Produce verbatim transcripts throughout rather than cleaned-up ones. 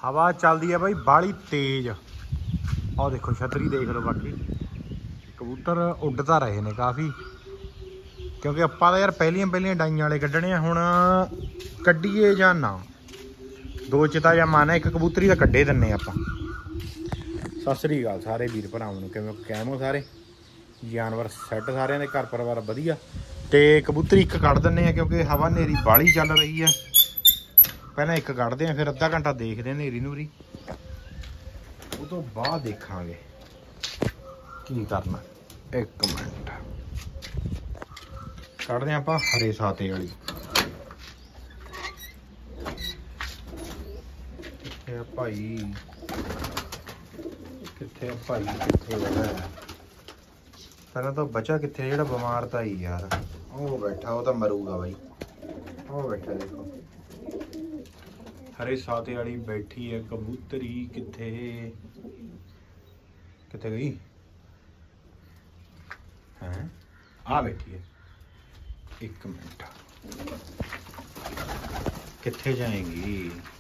हवा चलती है भाई बाली तेज। और देखो छतरी देख लो। बाकी कबूतर उड़ता रहे ने काफ़ी, क्योंकि अपा तो यार पहलियां पहलियां डाइयां वाले कड्ढने हुण कड्ढीए जां ना, दो चिता या मन है, एक कबूतरी तो कड्ढे दिन्ने आपां। सत श्री अकाल सारे वीर भरावां नूं, किवें कैम हो सारे, जानवर सैट सारिਆਂ ਦੇ घर परिवार वधिया। तो कबूतरी एक कढ़ दिन्ने आ क्योंकि हवा नेरी बाली चल रही है। पहले एक कढ़ते हैं, फिर अद्धा घंटा देखते हैं नेरी नूरी, उस तो बाद देखांगे की करना। एक मिनट कढ़ते हैं आपां हरे साते वाली। कित्थे भाई, कित्थे भाई, कित्थे है पहले तो बचा कित्थे, जेड़ा बीमार था ही यार, वो बैठा, वो तो मरूगा भाई, वो बैठा देखो हरे साते वाली बैठी है कबूतरी। कित्थे कित्थे गई हैं, आ बैठी है। एक मिनट, कित्थे जाएंगी,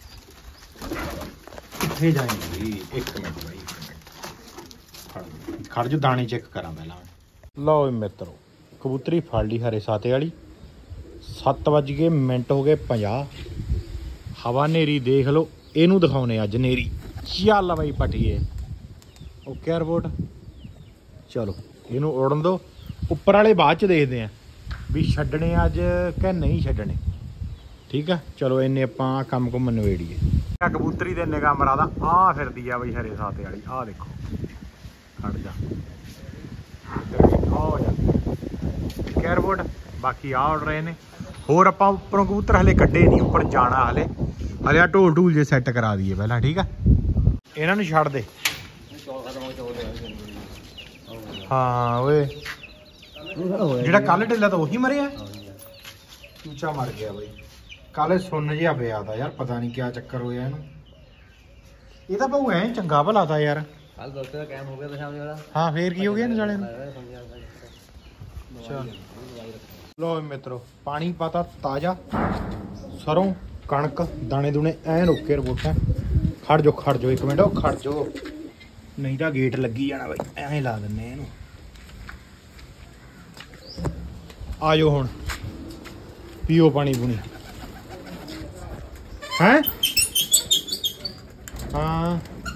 कित्थे जाएंगी, एक मिनट भाई, एक मिनट खड़ जो, दाने चेक करा पहला। लो मित्रों कबूतरी फड़ ली हरे साते वाली। सत्त बज गए मिनट हो गए पंजाह। हवा नेरी देख लो, इनू दिखाने अज नेरी। चल बई पटिए, ओके रिपोर्ट। चलो इनू उड़न दो, उपर वाले बाद च देखते हैं भी छड्डने अज कि नहीं छड्डने। ठीक है चलो इन्ने आपां कम कुम नवेड़िए। कबूतरी दे निगाह मरादा आ फिरदी आ बई हरे साते वाली। आ देखो खड़ जा, क्या रिपोर्ट। बाकी आ उड़ रहे ने। होर आपां उपरों कबूतर हले कड्ढे नहीं, उपर जाना हले। हले आ ढोल ढूल जे सैट करा दीए पहला। ठीक है इन्हां नूं छड्ड दे। हाँ ओए जेड़ा कल ढिल्ला तो उही मरिया, चूचा मर गया बई। कल सुन जिहा पिया था यार, पता नहीं क्या चक्कर होया इहनूं। ये तो भाऊ ऐ चंगा भला था यार। हाँ फिर की हो गया इन साले नूं। लो मित्रों पानी पाता ताज़ा, सरों कणक दाने दूने ऐन ओके रिपोर्ट है। खड़ जो खड़ जो एक मिनट, खड़ जो नहीं तो गेट लगी जाना बई। ऐ ला दिन्ने इहनूं। आ जाओ हुण पीओ पानी पूनी हैं। हाँ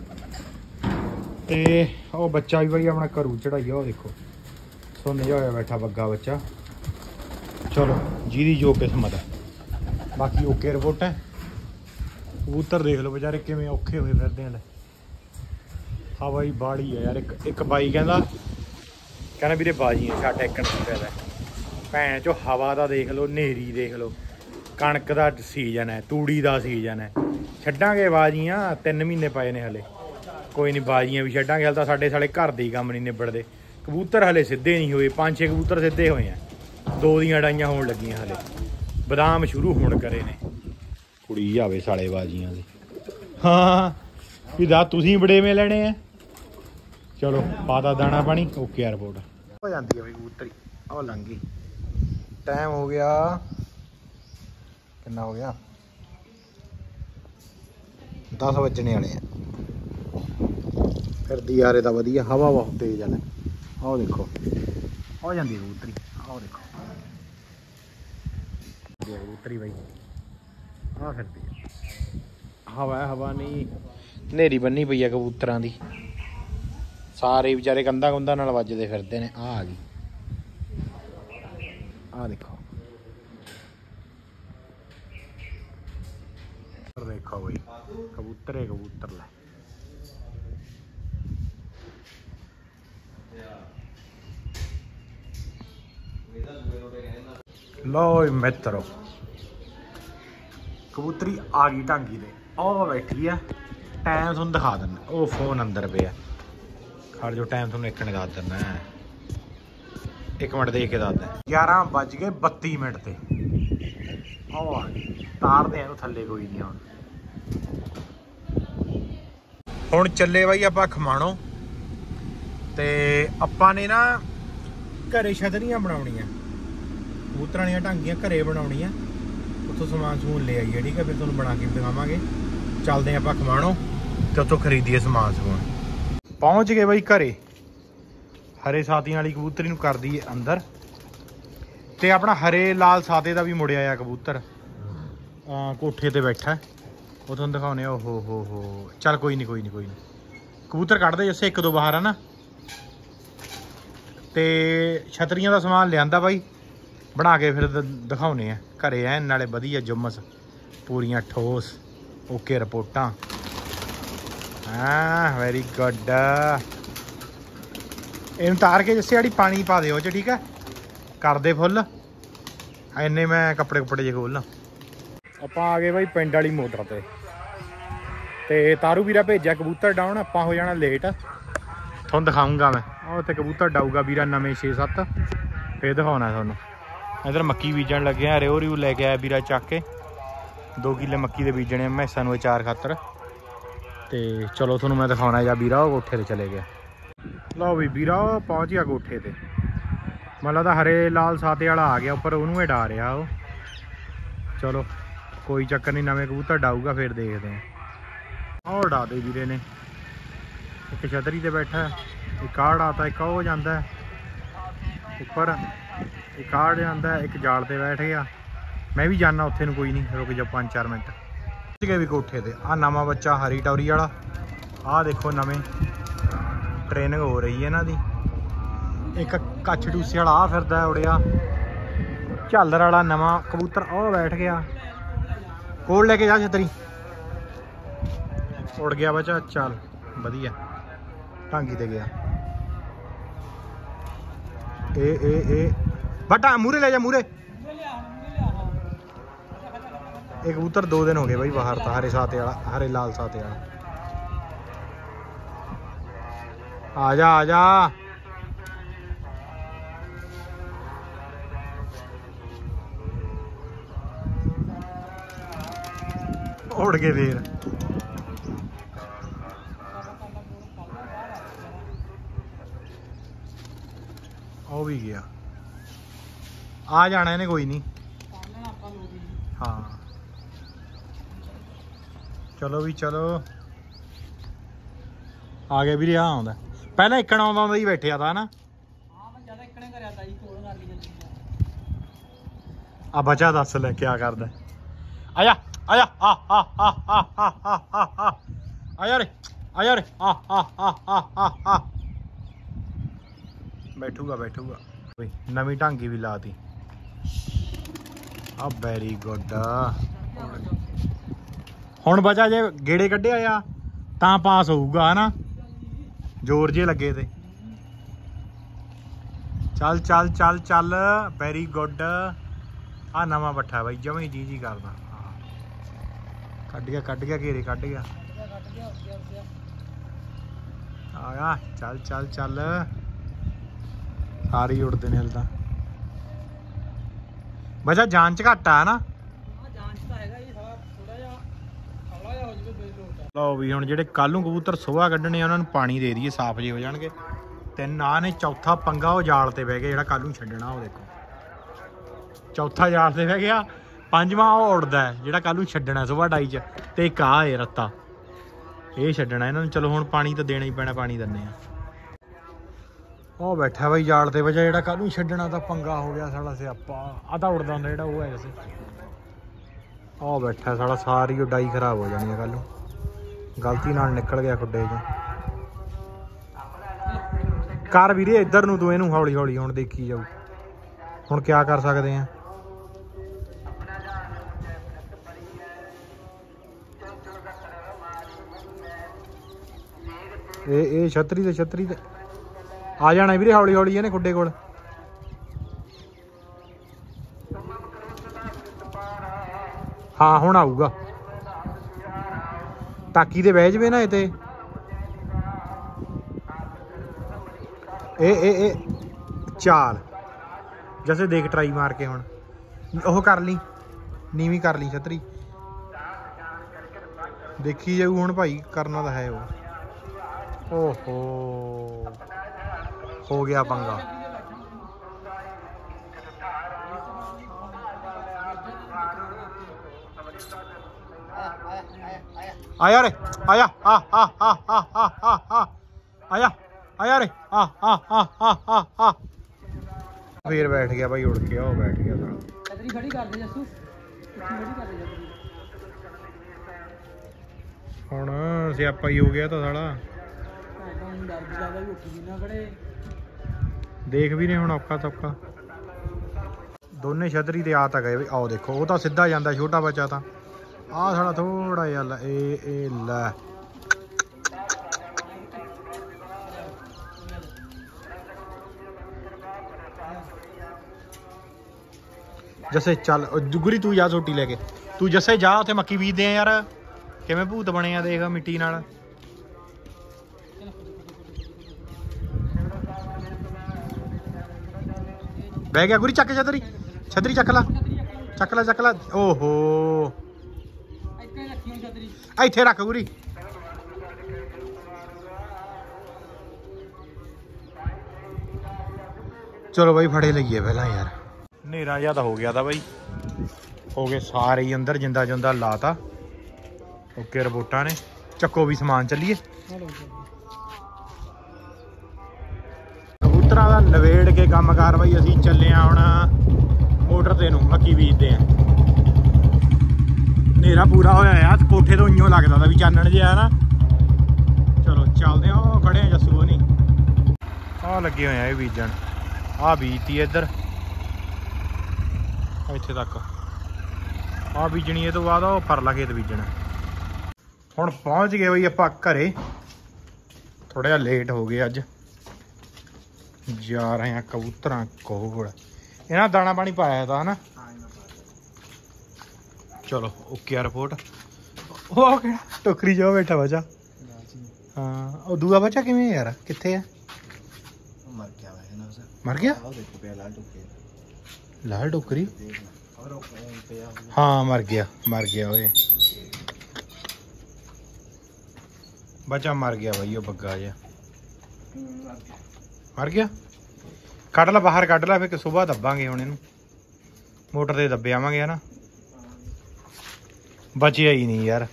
ते ओ बच्चा भी भाई अपना घरू चढ़ाइया, वो देखो सुन जा होया बैठा बग्गा बच्चा। चलो जी जो किस्मत है। बाकी ओके रिपोर्ट है। कबूतर देख लो बेचारे किवें औखे हुए फिरदे हैं। हाँ भाई बाड़ी है यार। एक एक बाई कहंदा कहना वीरे बाजियां छड्ड एक फायदा। भैन चो हवा का देख लो, नेरी देख लो, कणक का सीजन है, तूड़ी का सीजन है। छड्डांगे बाजियां, तीन महीने पए ने हले। कोई नहीं बाजियां भी छड्डांगे, हल तो साडे साले घर दे ही कम नहीं निबड़दे। कबूतर हले सीधे नहीं हुए, पांच छे कबूतर सीधे हुए हैं। दो दियां डाइयां होण लगियां हले, बदाम शुरू होण करे ने। कुड़ी जावे साले बाजियां दे। हाँ भी दा तुसीं बड़ेवें लेने हैं। चलो पाता दाना पानी ओके रिपोर्ट हो जाती है भाई कबूतरी। आ लंघ गई। टाइम हो गया कितना हो गया, दस बजने वाले हैं। फिर दियारे तो वधिया, हवा बहुत तेज है। आओ देखो हो जाती है कबूतरी। आओ देखो कबूतरी भाई आ फिरती है। हवा हवा नहीं नेरी बनी पई है कबूतरां दी। सारे बेचारे कंधा कुंधा नाल वजदे फिरदे ने। आ गई, आ देखो देखो भाई कबूतर है कबूतर। ला लो मित्रों कबूतरी आ गई ढांगी दे। ओ बैठी है। टाइम तुहानूं दिखा दिन्ना। ओ फोन अंदर पिया। खड़ जो टाइम तुहानूं एक ने दस दिन्ना। एक मिनट देख के दस दें। ग्यारह बज गए बत्ती मिनट से। आओ आ गई। तारते हैं थल्ले कोई नहीं। हुण हुण चले बाई आपां खमाणों। ते आपां ने ना घरे छतरियां बनाउणियां, कबूतरां दीयां ढांगियां घरे बनाउणियां। उत्थों समान समून ले आइए। ठीक है फिर तुहानूं बना के दिखावांगे। ਚੱਲਦੇ ਆਪਾਂ ਖਮਾਣੋ ਤੇ ਉੱਥੋਂ ਖਰੀਦੀਏ ਸਮਾਨ ਸਮੂਨ। ਪਹੁੰਚ ਗਏ ਬਈ ਘਰੇ। ਹਰੇ ਸਾਤੀਆਂ ਵਾਲੀ ਕਬੂਤਰੀ ਨੂੰ ਕਰ ਦਈਏ ਅੰਦਰ ਤੇ ਆਪਣਾ ਹਰੇ ਲਾਲ ਸਾਤੇ ਦਾ ਵੀ ਮੁੜਿਆ ਆ ਕਬੂਤਰ ਕੋਠੇ ਤੇ ਬੈਠਾ, ਉਹ ਤੁਹਾਨੂੰ ਦਿਖਾਉਣੇ। ਓ ਹੋ ਹੋ ਹੋ ਚੱਲ ਕੋਈ ਨਹੀਂ ਕੋਈ ਨਹੀਂ ਕੋਈ ਨਹੀਂ ਕਬੂਤਰ ਕੱਢਦੇ ਜੱਸੇ ਇੱਕ ਦੋ ਬਾਹਰ ਆ ਨਾ। ਤੇ ਛਤਰੀਆਂ ਦਾ ਸਮਾਨ ਲਿਆਂਦਾ ਬਾਈ, ਬਣਾ ਕੇ ਫਿਰ ਦਿਖਾਉਣੇ ਆ ਘਰੇ ਐ ਨਾਲੇ ਵਧੀਆ ਜੁਮਸ ਪੂਰੀਆਂ ਠੋਸ ਓਕੇ ਰਿਪੋਰਟਾਂ। ਹਾਂ ਵੈਰੀ ਗੁੱਡ। ਇਹਨੂੰ ਤਾਰ ਕੇ ਜੱਸੇ ਆੜੀ ਪਾਣੀ ਪਾ ਦਿਓ ਚ, ਠੀਕ ਹੈ ਕਰਦੇ ਫੁੱਲ। ਇੰਨੇ ਮੈਂ ਕੱਪੜੇ ਕੁੱਪੜੇ ਜੇ ਖੋਲ੍ਹਾਂ। ਆਪਾਂ ਆ ਗਏ ਬਾਈ ਪਿੰਡ ਵਾਲੀ ਮੋਟਰ ਤੇ ਤੇ ਤਾਰੂ ਵੀਰਾ ਭੇਜਿਆ ਕਬੂਤਰ ਡਾਉਣ। ਆਪਾਂ ਹੋ ਜਾਣਾ ਲੇਟ, ਤੁਹਾਨੂੰ ਦਿਖਾਊਂਗਾ ਮੈਂ। ਉਹ ਉੱਥੇ ਕਬੂਤਰ ਡਾਊਗਾ ਵੀਰਾ ਨਵੇਂ ਛੇ ਸੱਤ, ਫਿਰ ਦਿਖਾਉਣਾ ਤੁਹਾਨੂੰ। ਇੱਧਰ ਮੱਕੀ ਬੀਜਣ ਲੱਗੇ ਆ, ਰਿਓ ਰਿਓ ਲੈ ਕੇ ਆਇਆ ਵੀਰਾ ਚੱਕ ਕੇ। ਦੋ ਕਿੱਲੇ ਮੱਕੀ ਦੇ ਬੀਜਣੇ ਮੈਸਾਂ ਨੂੰ ਅਚਾਰ ਖਾਤਰ। ਤੇ ਚਲੋ ਤੁਹਾਨੂੰ ਮੈਂ ਦਿਖਾਉਣਾ ਜਾਂ ਵੀਰਾ ਉਹ ਕੋਠੇ ਤੇ ਚਲੇ ਗਿਆ। ਲਓ ਵੀ ਵੀਰਾ ਉਹ ਪਹੁੰਚ ਗਿਆ ਕੋਠੇ ਤੇ। ਮੈਨੂੰ ਲੱਗਦਾ ਹਰੇ ਲਾਲ ਸਾਤੇ ਵਾਲਾ ਆ ਗਿਆ ਉੱਪਰ, ਉਹਨੂੰ ਹੀ ਡਾ ਰਿਹਾ ਉਹ। ਚਲੋ ਕੋਈ ਚੱਕਰ ਨਹੀਂ, ਨਵੇਂ ਕਬੂਤਰ ਡਾਊਗਾ ਫਿਰ ਦੇਖਦੇ ਹਾਂ। ਉਹ ਡਾ ਦੇ ਵੀਰੇ ਨੇ, ਇੱਕ ਛਤਰੀ ਤੇ ਬੈਠਾ, ਇੱਕ ਆਹ ਡਾਤਾ, ਇੱਕ ਉਹ ਜਾਂਦਾ ਉੱਪਰ, ਇੱਕ ਆਹ ਜਾਂਦਾ, ਇੱਕ ਜਾਲ ਤੇ ਬੈਠ ਗਿਆ। ਮੈਂ ਵੀ ਜਾਣਾ ਉੱਥੇ ਨੂੰ, ਕੋਈ ਨਹੀਂ ਰੁਕ ਜਾ ਪੰਜ ਚਾਰ ਮਿੰਟ। ਪਹੁੰਚ ਗਏ ਵੀ ਕੋਠੇ ਤੇ। ਆਹ ਨਵਾਂ ਬੱਚਾ ਹਰੀ ਟੌਰੀ ਵਾਲਾ, ਆਹ ਦੇਖੋ ਨਵੇਂ ਟ੍ਰੇਨਿੰਗ ਹੋ ਰਹੀ ਹੈ ਇਹਨਾਂ ਦੀ। ਇੱਕ ਕੱਛ ਡੂਸੇ ਵਾਲਾ ਆ ਫਿਰਦਾ ਉੜਿਆ, ਝਾਲਰ ਵਾਲਾ ਨਵਾਂ ਕਬੂਤਰ ਉਹ ਬੈਠ ਗਿਆ। ਕੋਲ ਲੈ ਕੇ ਜਾ ਛਤਰੀ, ਉੜ ਗਿਆ ਬੱਚਾ। ਚੱਲ ਵਧੀਆ ਢਾਂਗੀ ਤੇ ਗਿਆ। ਇਹ ਇਹ ਇਹ ਬਟਾ ਮੂਰੇ ਲੈ ਜਾ ਮੂਰੇ। ਇਹ ਕਬੂਤਰ ਦੋ ਦਿਨ ਹੋ ਗਏ ਬਾਈ ਬਾਹਰ ਤਾਂ, ਹਰੇ ਸਾਤੇ ਵਾਲਾ, ਹਰੇ ਲਾਲ ਸਾਤੇ ਵਾਲਾ। ਆ ਜਾ ਆ ਜਾ। ਉੜ ਗਏ ਫੇਰ। ਉਹ ਵੀ ਗਿਆ, ਆ ਜਾਣਾ ਇਹਨੇ ਕੋਈ ਨਹੀਂ। ਹਾਂ ਚਲੋ ਵੀ ਚਲੋ। ਆ ਗਿਆ ਵੀਰੇ। ਆ ਆਉਂਦਾ ਪਹਿਲਾਂ ਇੱਕਣ ਆਉਂਦਾ ਹੁੰਦਾ ਹੀ ਬੈਠਿਆ ਤਾਂ ਨਾ। ਆ ਬਚਾ ਦੱਸ ਲੈ ਕਿਆ ਕਰਦਾ। ਆਜਾ ਆਜਾ ਆ ਆ ਆ ਆ ਆ ਆ ਆ ਆਜਾ ਰੇ ਆਜਾ ਰੇ ਆ ਆ ਆ ਆ ਆ ਆ। ਬੈਠੂਗਾ ਬੈਠੂਗਾ। ਨਵੀਂ ਢਾਂਗੀ ਵੀ ਲਾਤੀ। ਆ ਵੈਰੀ ਗੁੱਡ। ਹੁਣ ਬਚਾ ਜੇ ਗੇੜੇ ਕੱਢਿਆ ਆ ਤਾਂ ਪਾਸ ਹੋਊਗਾ ਹਨਾ, ਜ਼ੋਰ ਜੇ ਲੱਗੇ ਤੇ। ਚੱਲ ਚੱਲ ਚੱਲ ਚੱਲ ਵੈਰੀ ਗੁੱਡ। ਆ ਨਵਾਂ ਪੱਠਾ ਬਾਈ ਜਮੀ ਜੀ ਜੀ ਕਰਦਾ। ਕੱਢ ਗਿਆ ਕੱਢ ਗਿਆ ਘੇਰੇ ਕੱਢ ਗਿਆ। ਆ ਗਿਆ ਚੱਲ ਚੱਲ ਚੱਲ। ਸਾਰੇ ਹੀ ਉੜਦੇ ਨੇ ਹਲ ਤਾਂ। ਬਚਾ ਜਾਨ ਚ ਘੱਟ ਆ ਨਾ। ਲਓ ਵੀ ਹੁਣ ਜਿਹੜੇ ਕੱਲ ਨੂੰ ਕਬੂਤਰ ਸੁਬਾਹ ਕੱਢਣੇ ਆ ਉਹਨਾਂ ਨੂੰ ਪਾਣੀ ਦੇ ਦਈਏ, ਸਾਫ਼ ਜੇ ਹੋ ਜਾਣਗੇ। ਤਿੰਨ ਆ ਨੇ। ਚੌਥਾ ਪੰਗਾ ਉਹ ਜਾਲ ਤੇ ਬਹਿ ਗਿਆ ਜਿਹੜਾ ਕੱਲ ਨੂੰ ਛੱਡਣਾ। ਉਹ ਦੇਖੋ ਚੌਥਾ ਜਾਲ ਤੇ ਬਹਿ ਗਿਆ। ਪੰਜਵਾਂ ਉਹ ਉੜਦਾ ਜਿਹੜਾ ਕੱਲ ਨੂੰ ਛੱਡਣਾ ਸੁਬਾਹ ਡਾਈ ਚ। ਤੇ ਇੱਕ ਆ ਏ ਰੱਤਾ, ਇਹ ਛੱਡਣਾ ਇਹਨਾਂ ਨੂੰ। ਚਲੋ ਹੁਣ ਪਾਣੀ ਤਾਂ ਦੇਣਾ ਹੀ ਪੈਣਾ, ਪਾਣੀ ਦਿੰਦੇ ਆ। ਉਹ ਬੈਠਾ ਬਾਈ ਜਾਲ ਤੇ ਵਜਾ ਜਿਹੜਾ ਕੱਲ ਨੂੰ ਛੱਡਣਾ। ਤਾਂ ਪੰਗਾ ਹੋ ਗਿਆ ਸਾਲਾ ਸਿਆਪਾ। ਆ ਤਾਂ ਉੜਦਾ ਹੁੰਦਾ ਜਿਹੜਾ ਉਹ ਹੈ ਵੈਸੇ। ਉਹ ਬੈਠਾ ਸਾਲਾ, ਸਾਰੀ ਉਹ ਡਾਈ ਖਰਾਬ ਹੋ ਜਾਣੀ ਆ ਕੱਲ ਨੂੰ। ਗਲਤੀ ਨਾਲ ਨਿਕਲ ਗਿਆ ਖੁੱਡੇ ਚੋਂ। ਕਰ ਵੀਰੇ ਇੱਧਰ ਨੂੰ ਤੂੰ ਇਹਨੂੰ ਹੌਲੀ ਹੌਲੀ। ਹੁਣ ਦੇਖੀ ਜਾਊ, ਹੁਣ ਕਿਆ ਕਰ ਸਕਦੇ ਆ। ਇਹ ਇਹ ਛਤਰੀ ਤੇ ਛਤਰੀ ਤੇ ਆ ਜਾਣਾ ਵੀਰੇ ਹੌਲੀ ਹੌਲੀ ਇਹਨੇ ਖੁੱਡੇ ਕੋਲ। ਹਾਂ ਹੁਣ ਆਊਗਾ। ਟਾਕੀ ਤੇ ਬਹਿ ਜਵੇ ਨਾ ਇਹ ਤੇ। ਇਹ ਇਹ ਇਹ ਚਾਲ ਜੈਸੇ ਦੇਖ ਟਰਾਈ ਮਾਰ ਕੇ। ਹੁਣ ਉਹ ਕਰ ਲਈ, ਨੀਵੀਂ ਕਰ ਲਈ ਛਤਰੀ। ਦੇਖੀ ਜਾਊ ਹੁਣ ਭਾਈ, ਕਰਨਾ ਤਾਂ ਹੈ ਉਹ। ਓਹੋ ਹੋ ਗਿਆ ਪੰਗਾ। आया रे आया आ आ आ आ आ आ आ आया आया रे आ आ आ आ आ आ फिर बैठ गया भाई उड़ के, वो बैठ गया था। छतरी खड़ी कर दे जस्सू, खड़ी कर दे छतरी। ਹੁਣ ਸਿਆਪਾ ਹੀ ਹੋ ਗਿਆ ਤਾਂ ਸਾਲਾ, ਡਰ ਵੀ ਲੱਗਦਾ ਵੀ ਉੱਠ ਵੀ ਨਾ ਖੜੇ। ਦੇਖ ਵੀ ਨੇ ਹੁਣ ਔਖਾ ਸੌਖਾ। ਦੋਨੇ ਛਤਰੀ ਤੇ ਆ ਤਾਂ ਗਏ ਵੀ, ਆਓ ਦੇਖੋ ਉਹ ਤਾਂ ਸਿੱਧਾ ਜਾਂਦਾ ਛੋਟਾ ਬੱਚਾ ਤਾਂ, ਆਹ ਸਾਲਾ ਥੋੜਾ ਜਿਹਾ ਲੈ ਇਹ ਇਹ ਲੈ ਜੱਸੇ ਚੱਲ ਗੁਰੀ ਤੂੰ ਜਾ ਛੋਟੀ ਲੈ ਕੇ, ਤੂੰ ਜੱਸੇ ਜਾ ਉੱਥੇ ਮੱਕੀ ਬੀਜਦੇ ਆ ਯਾਰ, ਕਿਵੇਂ ਭੂਤ ਬਣੇ ਆ ਦੇਖ ਮਿੱਟੀ ਨਾਲ। ਬਹਿ ਗਿਆ ਗੁਰੀ, ਚੱਕ ਛਤਰੀ ਛਤਰੀ ਚੱਕ ਲਾ ਚੱਕ ਲਾ ਚੱਕ ਲਾ। ਓਹੋ ਇੱਥੇ ਰੱਖੀ ਛਤਰੀ, ਇੱਥੇ ਰੱਖ ਗੁਰੀ। ਚਲੋ ਬਾਈ ਫੜੇ ਲਈਏ ਪਹਿਲਾਂ ਯਾਰ, ਹਨੇਰਾ ਜਿਹਾ ਤਾਂ ਹੋ ਗਿਆ ਤਾਂ ਬਾਈ, ਹੋ ਗਏ ਸਾਰੇ ਹੀ ਅੰਦਰ, ਜਿੰਦਾ ਜਿੰਦਾ ਲਾਤਾ। ਓਕੇ ਰਿਪੋਰਟਾਂ ਨੇ, ਚੱਕੋ ਵੀ ਸਮਾਨ, ਚੱਲੀਏ। ਕਬੂਤਰਾਂ ਦਾ ਨਵੇੜ ਕੇ ਕੰਮ ਕਾਰ ਬਾਈ ਅਸੀਂ ਚੱਲੇ ਆ ਹੁਣ ਮੋਟਰ ਤੇ ਨੂੰ, ਮੱਕੀ ਬੀਜਦੇ ਆ। ਹਨੇਰਾ ਪੂਰਾ ਹੋਇਆ ਯਾਰ, ਕੋਠੇ ਤੋਂ ਇਉਂ ਲੱਗਦਾ ਤਾਂ ਵੀ ਚਾਨਣ ਜਿਹਾ ਨਾ। ਚਲੋ ਚੱਲਦੇ ਆ, ਉਹ ਖੜੇ ਆ ਜੱਸੂ ਨਹੀਂ, ਆਹ ਲੱਗੇ ਹੋਏ ਆ ਇਹ ਬੀਜਣ, ਆਹ ਬੀਜਤੀ ਇੱਧਰ ਇੱਥੇ ਤੱਕ, ਆਹ ਬੀਜਣੀ, ਇਹ ਤੋਂ ਬਾਅਦ ਉਹ ਫਰਲਾ ਖੇਤ ਬੀਜਣਾ। ਹੁਣ ਪਹੁੰਚ ਗਏ ਬਈ ਆਪਾਂ ਘਰੇ, ਥੋੜਾ ਜਿਹਾ ਲੇਟ ਹੋ ਗਏ ਅੱਜ, ਜਾ ਰਹੇ ਆ ਕਬੂਤਰਾਂ ਕੋਲ। ਇਹਨਾਂ ਦਾਣਾ ਪਾਣੀ ਪਾਇਆ ਤਾਂ ਹਨਾ। ਚਲੋ ਓਕੇ ਆ ਰਿਪੋਰਟ। ਉਹ ਕਿਹੜਾ ਟੋਕਰੀ ਜਾ ਬੈਠਾ ਬੱਚਾ, ਹਾਂ ਉਹ ਦੂਆ ਬੱਚਾ ਕਿਵੇਂ ਯਾਰ, ਕਿੱਥੇ ਆ? ਮਰ ਗਿਆ ਵਾ ਇਹਨਾਂ ਦਾ, ਮਰ ਗਿਆ? ਆਹ ਦੇਖੋ ਪਿਆ ਲਾਲ ਟੋਕਰੀ, ਲਾਲ ਟੋਕਰੀ, ਹਾਂ ਮਰ ਗਿਆ ਮਰ ਗਿਆ ਓਏ, ਬੱਚਾ ਮਰ ਗਿਆ ਬਾਈ, ਉਹ ਬੱਗਾ ਜਿਹਾ ਮਰ ਗਿਆ। ਕੱਢ ਲਾ ਬਾਹਰ, ਕੱਢ ਲਾ, ਫਿਰ ਸੁਬਾਹ ਦੱਬਾਂਗੇ ਹੁਣ ਇਹਨੂੰ, ਮੋਟਰ ਤੇ ਦੱਬੇ ਆਵਾਂਗੇ ਹਨਾ। ਬਚਿਆ ਹੀ ਨਹੀਂ ਯਾਰ,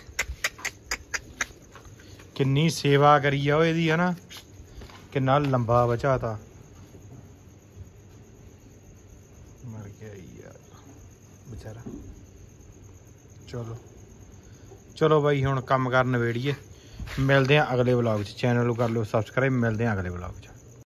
ਕਿੰਨੀ ਸੇਵਾ ਕਰੀ ਆ ਉਹ ਇਹਦੀ ਹਨਾ, ਕਿੰਨਾ ਲੰਬਾ ਬਚਾ ਤਾ, ਮਰ ਗਿਆ ਯਾਰ ਵਿਚਾਰਾ। ਚਲੋ ਚਲੋ ਬਾਈ ਹੁਣ ਕੰਮ ਕਾਰ ਨਵੇੜੀਏ, ਮਿਲਦੇ ਆ ਅਗਲੇ ਵਲੌਗ 'ਚ। ਚੈਨਲ ਨੂੰ ਕਰ ਲਿਓ ਸਬਸਕ੍ਰਾਈਬ, ਮਿਲਦੇ ਆ ਅਗਲੇ ਵਲੌਗ 'ਚ।